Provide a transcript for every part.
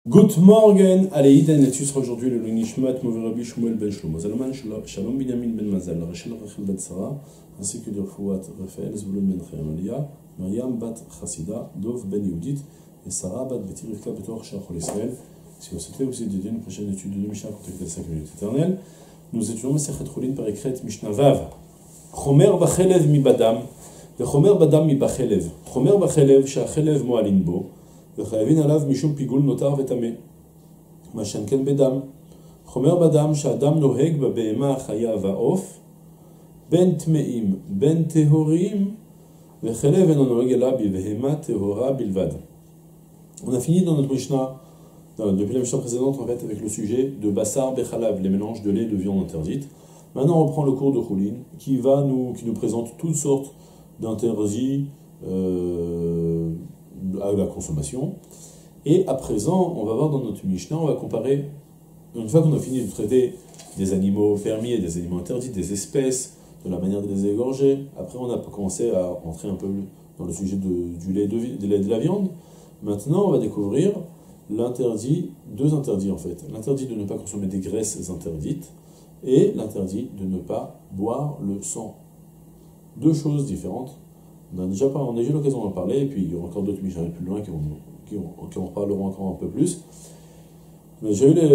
Good morning, allez, Iden, et tu seras aujourd'hui le Nishmat Moverabi Shmuel Ben Shlomo Zalman, Shalom Binyamin Ben Mazal, Rachel Rachel Ben Sarah, ainsi que de Fouat Raphaël, Zvulun Ben Chaim Aliyah, Myriam Bat Chassida, Dov Ben Yehudit, et Sarah Bat Beti Rivka Betor Shachol Israël. Si vous souhaitez aussi dédier une prochaine étude de Mishnah, contactez 5 minutes éternelles. Nous étudions Masechet Chulin par Ekret Mishnah Vav. Chomer Bachelev Mi Badam, Chomer Badam Mi Bachelev. Chomer Bachelev, Shachelev Moalin Bo. וחייבין עליו משום פיגול נותר וטמא. מה שאין כן בדם. חומר בדם שאדם נוהג בבהמה החיה והעוף, בין טמאים, בין טהורים, וכלב אינו נוהג אלא בבהמה טהורה בלבד. On a fini dans notre Mishnah, depuis la Mishnah précédente, en fait, avec le sujet de Bassar Bechalav, les mélanges de lait et de viande interdite. Maintenant, on reprend le cours de Chulin, qui nous présente toutes sortes d'interdits à la consommation. Et à présent, on va voir dans notre Mishnah, on va comparer, une fois qu'on a fini de traiter des animaux permis et des animaux interdits, des espèces, de la manière de les égorger, après on a commencé à entrer un peu dans le sujet du lait et de la viande. Maintenant, on va découvrir l'interdit, deux interdits en fait. L'interdit de ne pas consommer des graisses interdites et l'interdit de ne pas boire le sang. Deux choses différentes. On a déjà eu l'occasion d'en parler, et puis il y aura encore d'autres Mishnah plus loin qui en parleront encore un peu plus. Mais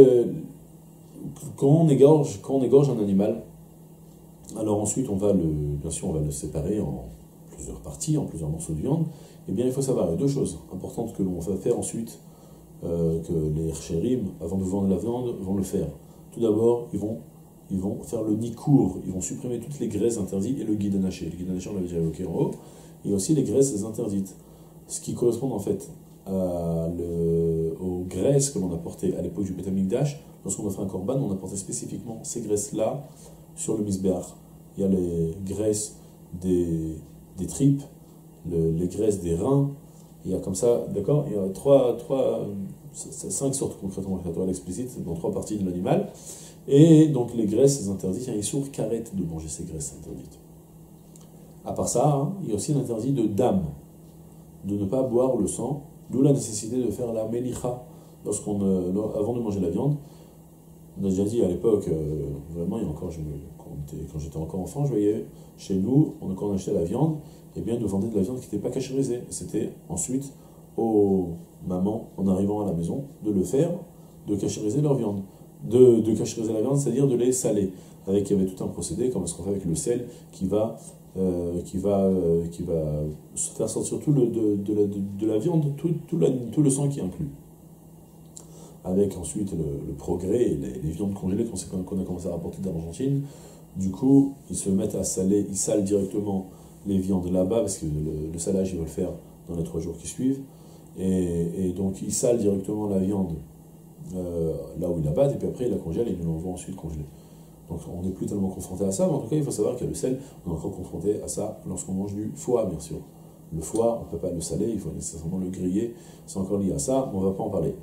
quand on égorge un animal, alors ensuite bien sûr on va le séparer en plusieurs parties, en plusieurs morceaux de viande. Et bien il faut savoir, il y a deux choses importantes que l'on va faire ensuite, que les chérim, avant de vendre la viande, vont le faire. Tout d'abord, ils vont faire le nikour, ils vont supprimer toutes les graisses interdites et le guidanaché. Le guidanaché, on l'avait déjà évoqué en haut. Et aussi les graisses interdites, ce qui correspond en fait aux graisses que l'on apportait à l'époque du Beth Amikdash. Lorsqu'on a fait un korban, on apportait spécifiquement ces graisses-là sur le misbéach. Il y a les graisses des tripes, les graisses des reins, il y a comme ça, d'accord, il y a cinq sortes concrètement, à l'explicite, dans trois parties de l'animal. Et donc les graisses interdites, il y a Issour karet de manger ces graisses interdites. À part ça, il y a aussi l'interdit de dam, de ne pas boire le sang, d'où la nécessité de faire la melicha avant de manger la viande. On a déjà dit à l'époque, vraiment, il y a encore, quand j'étais encore enfant, je voyais chez nous, quand on achetait la viande, eh bien, ils nous vendaient de la viande qui n'était pas cachérisée. C'était ensuite aux mamans, en arrivant à la maison, de le faire, de cachériser leur viande. De cachériser la viande, c'est-à-dire de les saler. Il y avait tout un procédé, comme ce qu'on fait avec le sel, qui va faire sortir de la viande, tout le sang qui est inclus. Avec ensuite le progrès et les viandes congelées qu'on a commencé à rapporter d'Argentine, du coup, ils se mettent à saler, ils salent directement les viandes là-bas, parce que le salage, ils veulent le faire dans les 3 jours qui suivent, et donc ils salent directement la viande là où ils la battent, et puis après ils la congèlent et ils nous l'envoient ensuite congelée. Donc on n'est plus tellement confronté à ça, mais en tout cas il faut savoir qu'il y a le sel, on est encore confronté à ça lorsqu'on mange du foie, bien sûr. Le foie, on ne peut pas le saler, il faut nécessairement le griller, c'est encore lié à ça, mais on ne va pas en parler.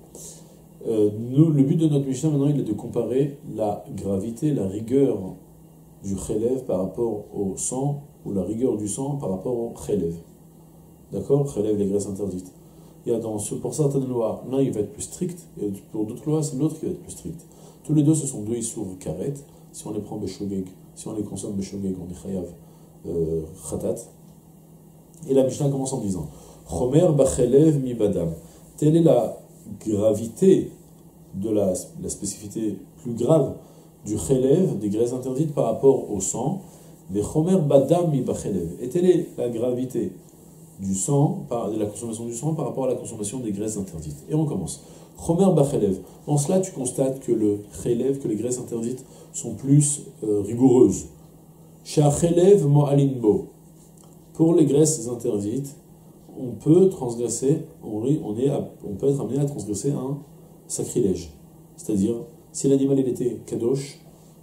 Le but de notre Mishnah maintenant, il est de comparer la gravité, la rigueur du chelev par rapport au sang, ou la rigueur du sang par rapport au chelev. D'accord? Chelev, les graisses interdites. Il y a pour certaines lois, l'un il va être plus strict, et pour d'autres lois, c'est l'autre qui va être plus strict. Tous les deux, ce sont deux issour karet. Si on les prend beshogeg, si on les consomme beshogeg, on est chayav khatat. Et la Mishnah commence en disant Chomer bachelev mi badam. Telle est la gravité de la spécificité plus grave du chelev, des graisses interdites par rapport au sang. Mais chomer badam mi bachelev. Et telle est la gravité du sang, de la consommation du sang par rapport à la consommation des graisses interdites. Et on commence. Chomer bachelev. En cela, tu constates que le chelev, que les graisses interdites sont plus rigoureuses. Shachelev mo'alinbo. Pour les graisses interdites, on peut transgresser, on peut être amené à transgresser un sacrilège. C'est-à-dire, si l'animal il était kadosh,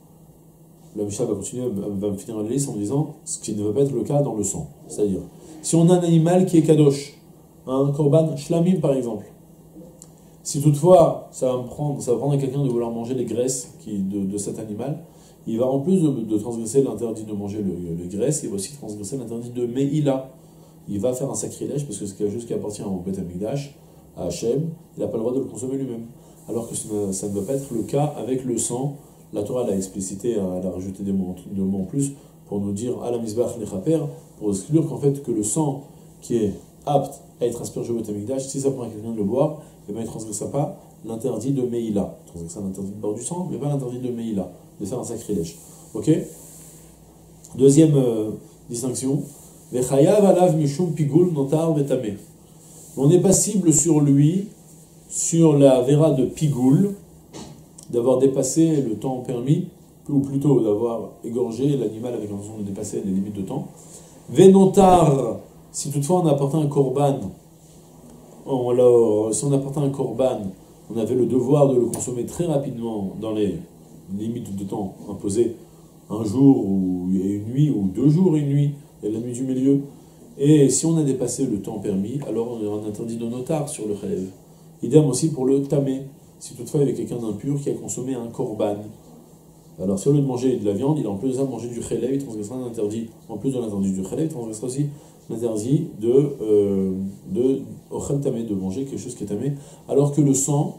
la Mishnah va me finir la liste en disant ce qui ne va pas être le cas dans le sang. C'est-à-dire, si on a un animal qui est kadosh, un korban shlamim par exemple, si toutefois ça va prendre à quelqu'un de vouloir manger les graisses de cet animal, il va en plus de transgresser l'interdit de manger les graisses, il va aussi transgresser l'interdit de Meïla. Il va faire un sacrilège, parce que c'est quelque chose qui appartient au Beth Amikdash, à Hachem, il n'a pas le droit de le consommer lui-même. Alors que ça ne doit pas être le cas avec le sang. La Torah l'a explicité, elle a rajouté des mots en plus pour nous dire à la misbach lechaper, pour exclure qu'en fait que le sang qui est apte à être aspergé au Betamikdash, si ça prend quelqu'un de le boire, eh bien il ne transgressera pas l'interdit de Meïla. Il transgressera l'interdit de boire du sang, mais pas l'interdit de Meïla, de faire un sacrilège. Ok. Deuxième distinction, Vechayav alav mishum pigul notar vetame. On est passible sur lui, sur la vera de pigoul, d'avoir dépassé le temps permis, ou plutôt d'avoir égorgé l'animal avec l'intention de dépasser les limites de temps. Venotar, si toutefois on apportait un korban, si on apportait un korban, on avait le devoir de le consommer très rapidement dans les limites de temps imposées, un jour et une nuit, ou 2 jours et une nuit, et la nuit du milieu. Et si on a dépassé le temps permis, alors on aura un interdit de notar sur le chalev. Idem aussi pour le tamé. Si toutefois il y avait quelqu'un d'impur qui a consommé un korban, alors si au lieu de manger de la viande, il a en plus de ça mangé du chalev, il transgressera un interdit, en plus de l'interdit du chalev, il transgressera aussi l'interdit de ochel tamé, de manger quelque chose qui est tamé, alors que le sang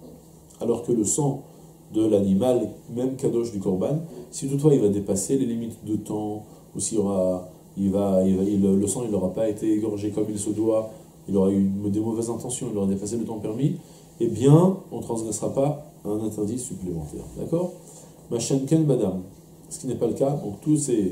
de l'animal, même kadosh du korban, si toutefois il va dépasser les limites de temps, ou s'il y aura, le sang il n'aura pas été égorgé comme il se doit, il aura eu des mauvaises intentions, il aura dépassé le temps permis, eh bien, on ne transgressera pas un interdit supplémentaire. D'accord? Machenken badam. Ce qui n'est pas le cas, donc toutes ces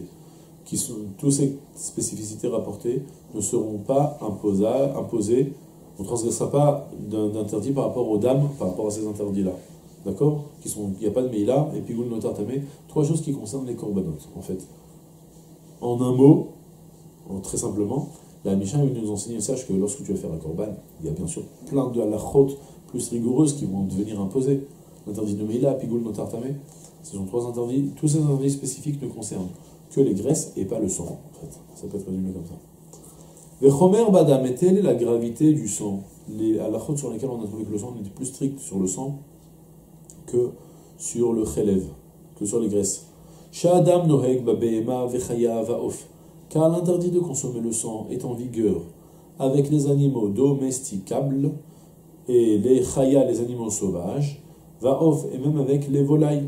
spécificités rapportées ne seront pas imposées, on ne transgressera pas d'interdit par rapport aux dames, par rapport à ces interdits-là. D'accord? Il n'y a pas de meïla, et pigoul notar tamé, 3 choses qui concernent les korbanot, en fait. En un mot, très simplement, la Mishnah nous enseigne, sache que lorsque tu vas faire un korban, il y a bien sûr plein de halachot plus rigoureuses qui vont devenir imposées. L'interdit de meïla, pigoul notar tamé, ce sont 3 interdits. Tous ces interdits spécifiques ne concernent que les graisses et pas le sang, en fait. Ça peut être résumé comme ça. Vechomer badam, et telle est la gravité du sang. Les halachot sur lesquels on a trouvé que le sang était plus strict sur le sang que sur le chelev, que sur les graisses. Sha'adam noheg babehema vechaya vaof. Car l'interdit de consommer le sang est en vigueur avec les animaux domesticables et les chaya, les animaux sauvages, vaof, et même avec les volailles.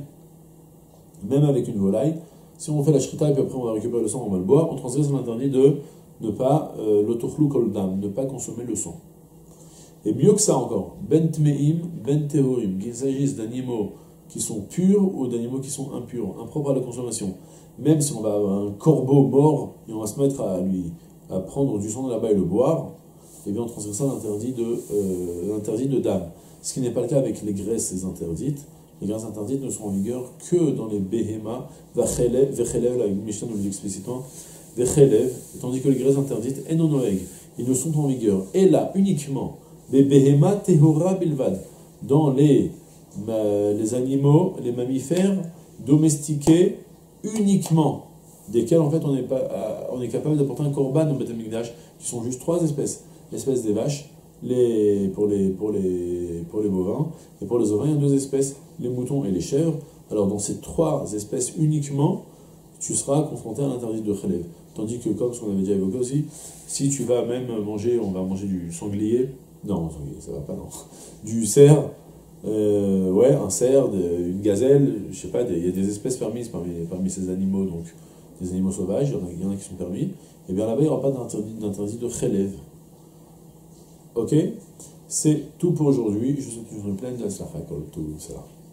Même avec une volaille, si on fait la shrita et puis après on va récupérer le sang, on va le boire, on transgresse l'interdit de ne pas l'otochlou koldam, ne pas consommer le sang. Et mieux que ça encore, ben tmeim, ben tehorim, qu'il s'agisse d'animaux qui sont purs ou d'animaux qui sont impurs, impropres à la consommation. Même si on va avoir un corbeau mort et on va se mettre à prendre du sang de là-bas et le boire, eh bien on transgressera l'interdit de dam. Ce qui n'est pas le cas avec les graisses interdites. Les graisses interdites ne sont en vigueur que dans les behema, vechelev, la Mishnah nous le dit explicitement, vechelev, tandis que les graisses interdites, enonoeg, ils ne sont en vigueur. Et là, uniquement, les behema tehora bilvad, dans les animaux, les mammifères domestiqués uniquement, desquels en fait on est capable d'apporter un korban au Betamikdash, qui sont juste 3 espèces. L'espèce des vaches, pour les bovins, et pour les ovins, il y a 2 espèces, les moutons et les chèvres. Alors dans ces 3 espèces uniquement, tu seras confronté à l'interdit de chalev. Tandis que, comme ce qu'on avait déjà évoqué aussi, si tu vas même manger, on va manger du sanglier, non, sanglier, ça va pas, non, du cerf, un cerf, une gazelle, je sais pas, il y a des espèces permises parmi ces animaux, donc des animaux sauvages, il y en a qui sont permis, et bien là-bas il n'y aura pas d'interdit de chalev. Ok? C'est tout pour aujourd'hui, je vous souhaite une pleine de la tout ça.